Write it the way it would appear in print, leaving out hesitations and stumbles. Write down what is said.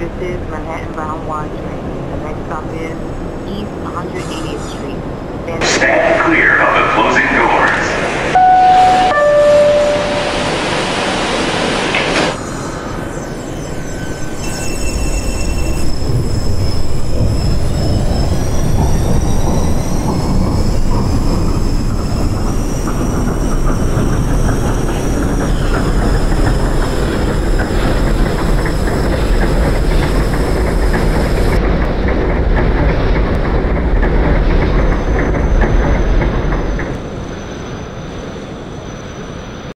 This is Manhattan Bound 1 train. The next stop is East 180th Street. Stand clear of the closing door.